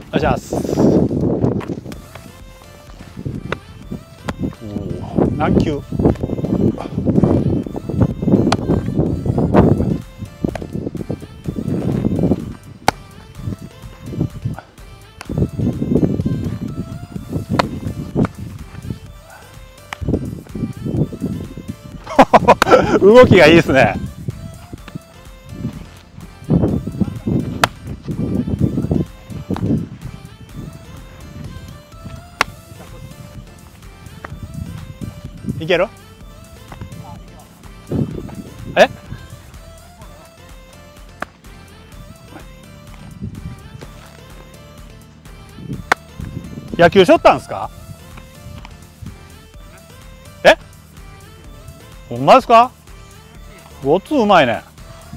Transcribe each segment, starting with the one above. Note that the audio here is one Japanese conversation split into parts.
お願いします。おお、何球。動きがいいですね。いける？え？野球しょったんですか？え？ほんまですか？ごっつうまいね。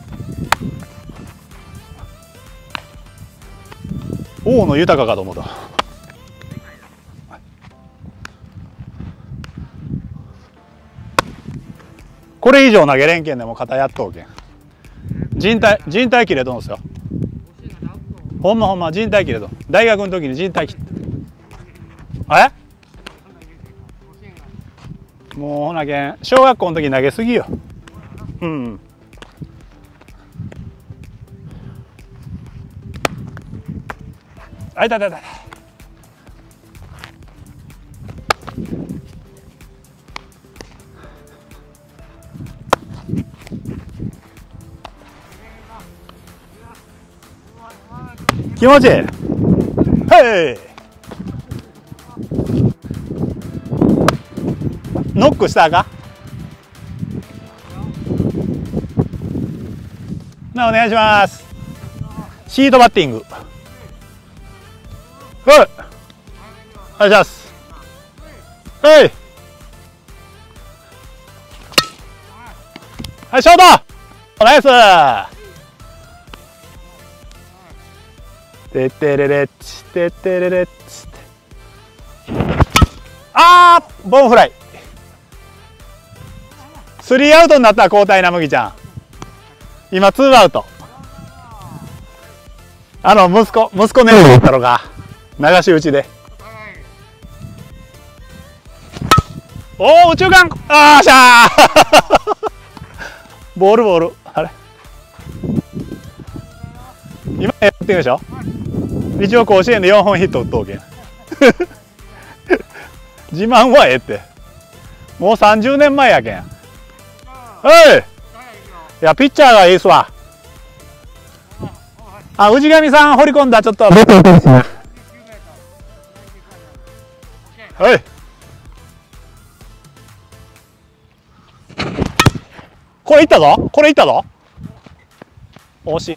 大野豊かと思った。これ以上投げれんけんでも肩やっとうけん。人体切れとんですよ。ほんま人体切れとん。大学の時に人体切って。もうほなけん小学校の時投げすぎよ。うん。あいたいたいた。気持ちいい。へい。ノックしたか？お願いします。シートバッティング。はい。お願いします。はい。はい、ショート。ナイス。てってれれっち、てってれれっち。あー、ボンフライ。スリーアウトになったら交代な、麦ちゃん。今ツーアウト。息子ねだったのが流し打ちで。おお、右中間。あーしゃー。ボール。あれ。今やってるでしょ。一応甲子園で4本ヒット打っとうけん。自慢はええって。もう30年前やけん。はい。いや、ピッチャーがいいっすわ。あ、氏神さん掘り込んだ、ちょっと。はい。これいったぞ。惜しい。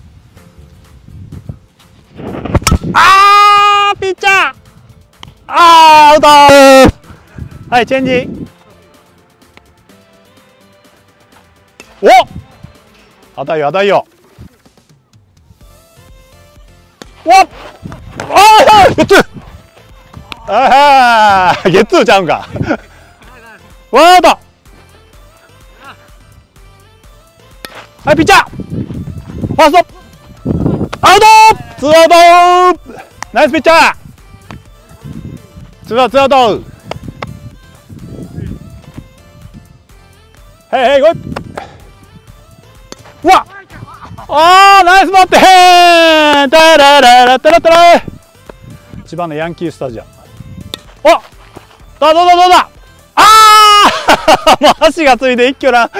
あー、ピッチャー。あー、アウトー。はい、チェンジ。お、当たりよ。おっ、あー、ゲッツー。あー、ゲッツーちゃうんか。ワンアウト。はい、ピッチャー。ファースト。アウト。ツーアウト。ナイスピッチャー。ツーアウト。へい、ゴイ。うわっ、あー、ナイスバッテン。タラララタラタラ。千葉のヤンキースタジアム。お、どうだ。あーもう足がついて一挙な。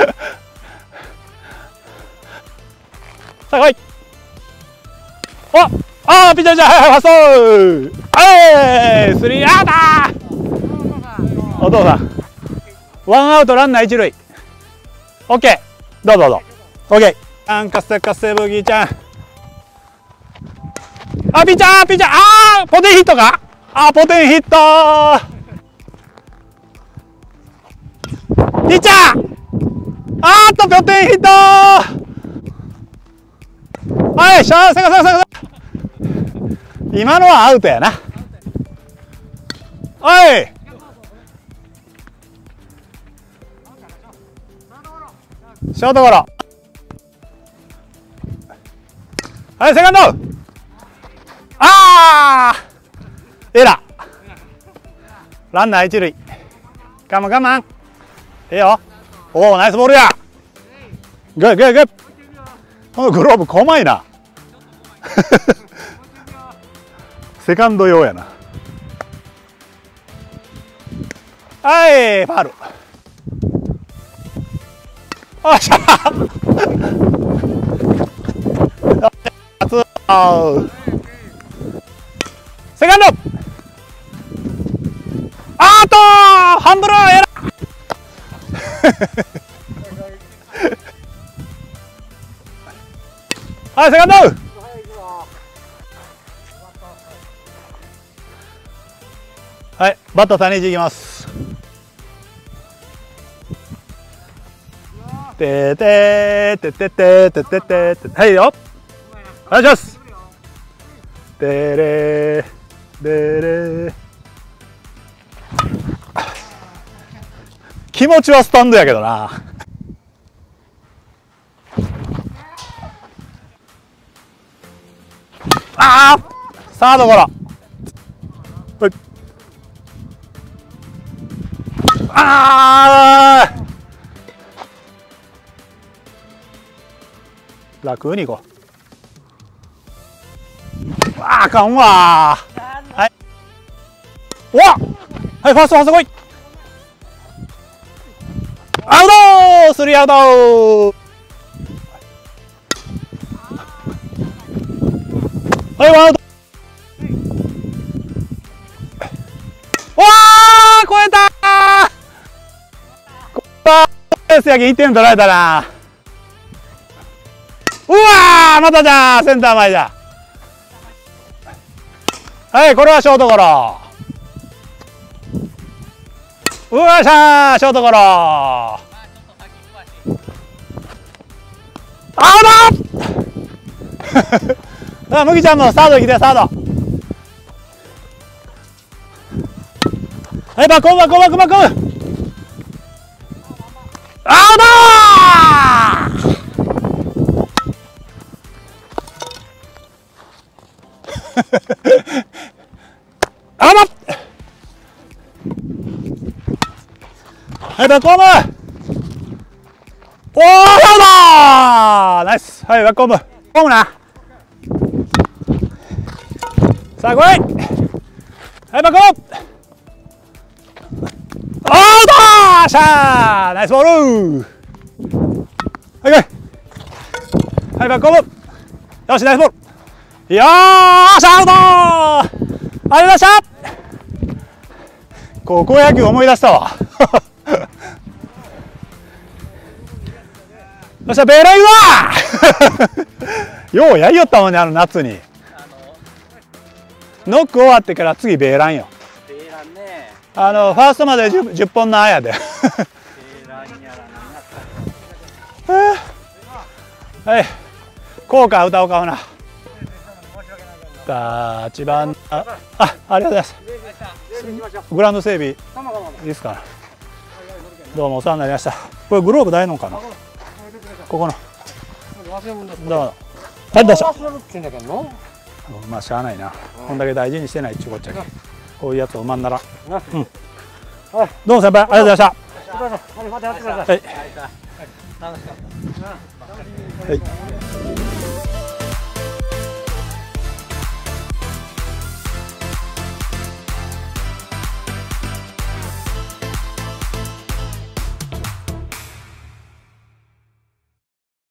さあ来い。お、あー、ピッチャーじゃん。はい、ファースト。はい、スリーアウト。お父さん、ワンアウトランナー一塁。オッケー、どうぞ。オッケー。カセブギちゃん。あ、ピッチャー。あー、ポテンヒットか。あー、ポテンヒット。ピッチャー。あーっと、ポテンヒット。はい、シャー、セカ。今のはアウトやな。はい。ショートゴロ。はい、セカンド。あー。 エラー。ランナー一塁。我慢我慢。ええよ。おお、ナイスボールや。グーグーグー。このグローブ、こまいな。セカンド用やな。はい、ファウル。おっしゃセカンド。あーっとハンドルエラー。はい、セカンド。はい、バッター谷地いきます。ててててててててて、はいよ。お願いします。てれでれ。気持ちはスタンドやけどな。ああ、サードゴロ。ああ、楽にいこう。あかんわ。はい。おわ。はい、ファースト、ファースト来い。アウト。スリーアウト。はい、ワンアウト。わあ、超えたー。ここはペースやけ1点取られたな。うわー、またじゃー、センター前じゃ。はい、これはショートゴロ。うわーしゃー、ショートゴロ。アウト。麦ちゃんもサード来て、サード。はい、バックオンバックオンバックバック。アウトー。アウト。はい、バックオンブ。おー、アウト。ナイス。はい、バックオンブ。ホームな。さあ、来い。はい、バックオン。アウト。しゃー、ナイスボール。はい、来い。はい、バックオンブ。よし、ナイスボール。よーし、アウト。ありがとうございました。高校野球思い出したわ。よっしゃ、ベーライだ。ようやりよったもんね、あの夏に。ノック終わってから次ベーランよ。 ベーランね。 ファーストまで 10本のあやで。 ベーランやらな。 はい。校歌歌おうかほな。8番、ありがとうございます。グラウンド整備いいですか。どうもお世話になりました。これグローブないのかな。ここの。どうも。はい、どうした。まあしゃあないな。こんだけ大事にしてないっちゅうこっちゃけ。こういうやつをまんなら。うん。どうも先輩、ありがとうございました。はい。はい。